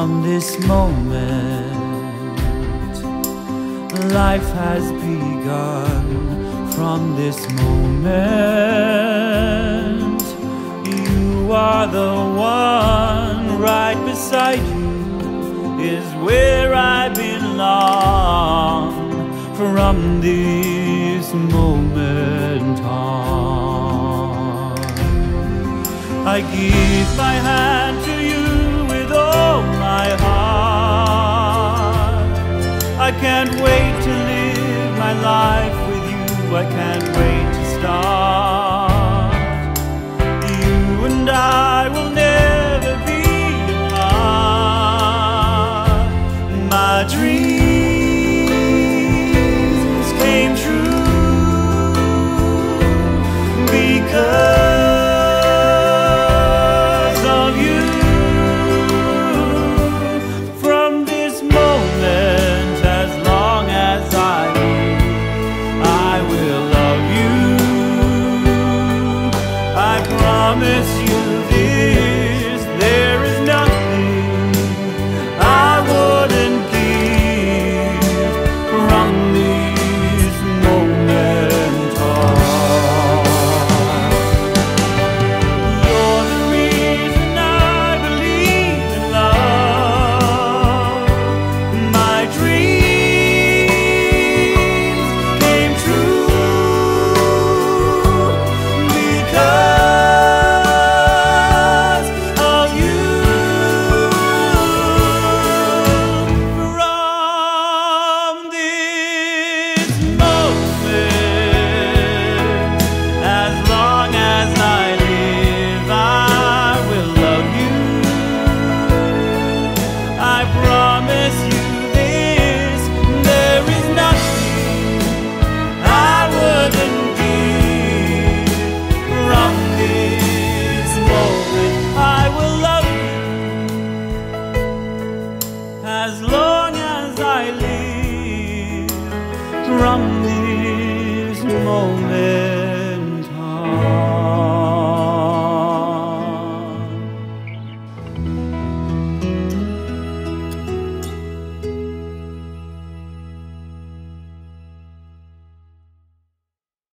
From this moment, life has begun. From this moment, you are the one. Right beside you is where I belong. From this moment on, I give my hand to you with all my heart. I can't wait to live my life with you. I can't wait to start. You and I will never be apart. My dreams came true because of you. From this moment, as long as I live, I will love you. I promise you.